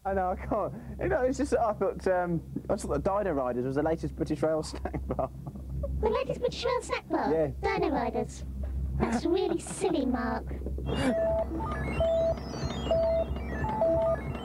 I know, I can't. You know, it's just that I thought the Dino Riders was the latest British Rail snack bar. The latest British Rail snack bar? Yeah. Dino Riders. That's really silly, Mark.